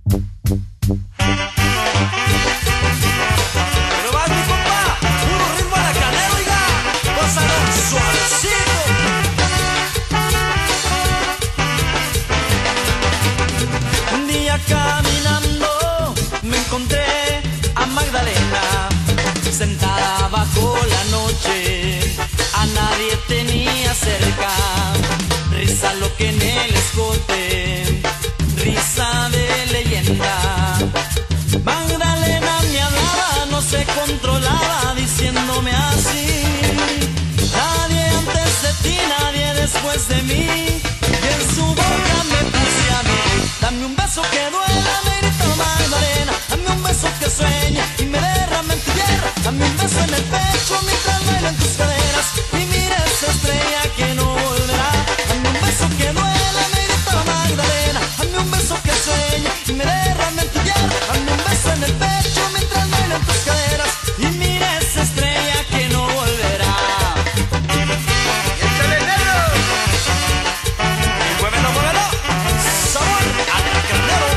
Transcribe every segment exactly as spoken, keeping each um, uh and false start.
Pero va mi compa, puro ritmo aracanero, oiga, gózalo suavecito. Un día caminando me encontré a Magdalena, sentada bajo la noche, a nadie tenía cerca, risa lo que en el escote, risa de leyenda. Magdalena me hablaba, no se controlaba, diciéndome así: nadie antes de ti, nadie después de mí. Y en su boca me puse a mí: dame un beso que duela, me gritó Magdalena, dame un beso que sueñe y me derrame en tu tierra, dame un beso en el pecho mientras bailo en tus caderas, y mira esa estrella que no volverá. Dame un beso que duela, me gritó Magdalena, dame un beso que sueñe y me derrame en tu tierra, dame un beso en el pecho mientras bailo en tus caderas, y mira esa estrella que no volverá. ¡Échale, negro! Y muévelo, muévelo, sabor al carnero.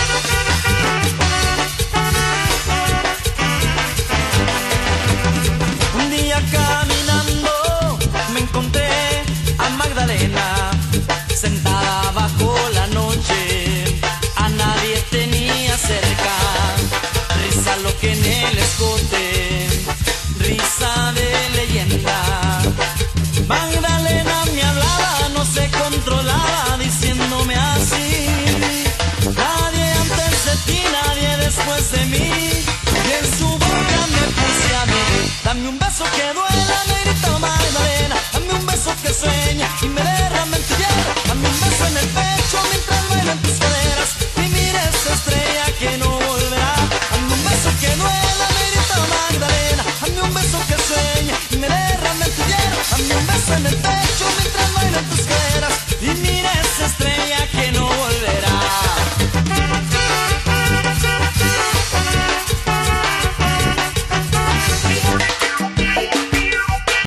Un día caminando me encontré a Magdalena, sentada bajo la noche, a nadie tenía cerca, risa lo que en el escote, risa de leyenda. Magdalena me hablaba, no se controlaba, diciéndome así: nadie antes de ti, nadie después de mí. Y en su boca me puse a mí: dame un beso que